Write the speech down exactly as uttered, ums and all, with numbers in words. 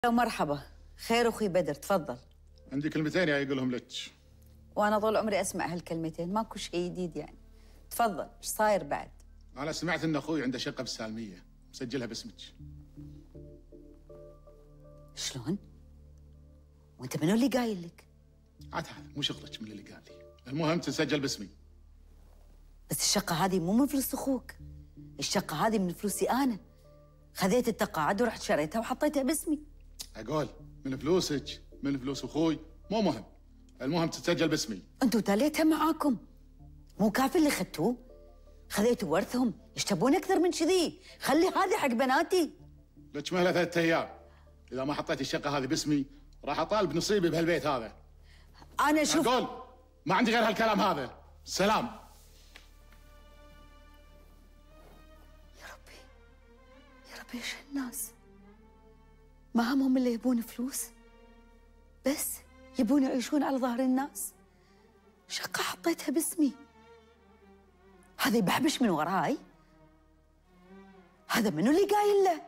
مرحبا، خير اخوي بدر، تفضل. عندي كلمتين يا يقولهم لك. وانا طول عمري اسمع هالكلمتين، ماكو شيء جديد يعني. تفضل، ايش صاير بعد؟ انا سمعت ان اخوي عنده شقه بالسالميه مسجلها باسمك. شلون؟ وانت منو اللي قايل لك؟ عاد هذا مو شغلك من اللي قال لي، المهم تسجل باسمي. بس الشقه هذه مو من فلوس اخوك، الشقه هذه من فلوسي انا. خذيت التقاعد ورحت شريتها وحطيتها باسمي. اقول من فلوسك من فلوس اخوي مو مهم، المهم تتسجل باسمي. انتوا تاليتها معاكم، مو كافي اللي خدتوه؟ خذيتوا ورثهم، ايش تبون اكثر من كذي؟ خلي هذه حق بناتي. لك مهله ثلاث ايام، اذا ما حطيت الشقه هذه باسمي راح اطالب نصيبي بهالبيت هذا. انا شوف اقول ما عندي غير هالكلام هذا، سلام. يا ربي يا ربي، ايش هالناس؟ ما همهم اللي يبون فلوس، بس يبون يعيشون على ظهر الناس. شقة حطيتها باسمي، هذا يبحبش من وراي؟ هذا منو اللي قايل له؟